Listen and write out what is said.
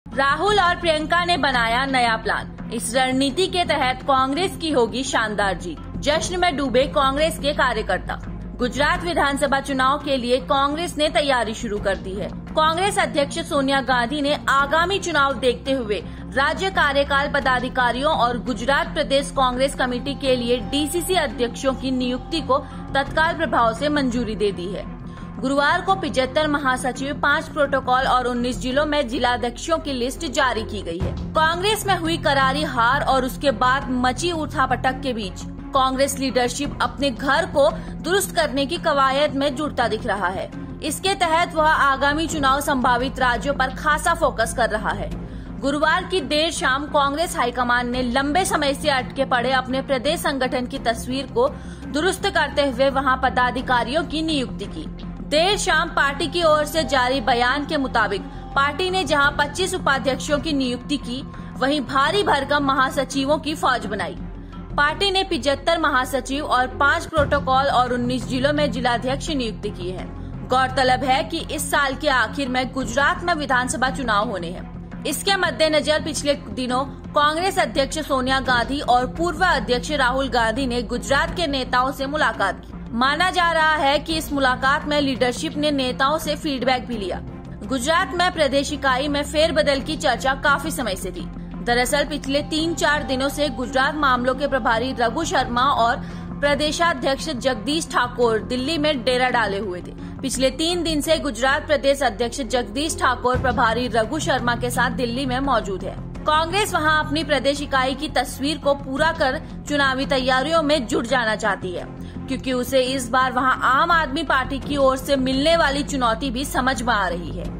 राहुल और प्रियंका ने बनाया नया प्लान। इस रणनीति के तहत कांग्रेस की होगी शानदार जीत। जश्न में डूबे कांग्रेस के कार्यकर्ता। गुजरात विधानसभा चुनाव के लिए कांग्रेस ने तैयारी शुरू कर दी है। कांग्रेस अध्यक्ष सोनिया गांधी ने आगामी चुनाव देखते हुए राज्य कार्यकाल पदाधिकारियों और गुजरात प्रदेश कांग्रेस कमेटी के लिए डीसीसी अध्यक्षों की नियुक्ति को तत्काल प्रभाव से मंजूरी दे दी है। गुरुवार को 75 महासचिव, 5 प्रोटोकॉल और 19 जिलों में जिलाध्यक्षों की लिस्ट जारी की गई है। कांग्रेस में हुई करारी हार और उसके बाद मची उठापटक के बीच कांग्रेस लीडरशिप अपने घर को दुरुस्त करने की कवायद में जुटता दिख रहा है। इसके तहत वह आगामी चुनाव संभावित राज्यों पर खासा फोकस कर रहा है। गुरुवार की देर शाम कांग्रेस हाईकमान ने लंबे समय से अटके पड़े अपने प्रदेश संगठन की तस्वीर को दुरुस्त करते हुए वहां पदाधिकारियों की नियुक्ति की। देर शाम पार्टी की ओर से जारी बयान के मुताबिक पार्टी ने जहां 25 उपाध्यक्षों की नियुक्ति की, वहीं भारी भरकम महासचिवों की फौज बनाई। पार्टी ने 75 महासचिव और 5 प्रोटोकॉल और 19 जिलों में जिलाध्यक्ष नियुक्त किए हैं। गौरतलब है कि इस साल के आखिर में गुजरात में विधानसभा चुनाव होने हैं। इसके मद्देनजर पिछले दिनों कांग्रेस अध्यक्ष सोनिया गांधी और पूर्व अध्यक्ष राहुल गांधी ने गुजरात के नेताओं से मुलाकात की। माना जा रहा है कि इस मुलाकात में लीडरशिप ने नेताओं से फीडबैक भी लिया। गुजरात में प्रदेश इकाई में फेरबदल की चर्चा काफी समय से थी। दरअसल पिछले 3-4 दिनों से गुजरात मामलों के प्रभारी रघु शर्मा और प्रदेशाध्यक्ष जगदीश ठाकुर दिल्ली में डेरा डाले हुए थे। पिछले 3 दिन से गुजरात प्रदेश अध्यक्ष जगदीश ठाकुर प्रभारी रघु शर्मा के साथ दिल्ली में मौजूद है। कांग्रेस वहां अपनी प्रदेश इकाई की तस्वीर को पूरा कर चुनावी तैयारियों में जुट जाना चाहती है, क्योंकि उसे इस बार वहां आम आदमी पार्टी की ओर से मिलने वाली चुनौती भी समझ में आ रही है।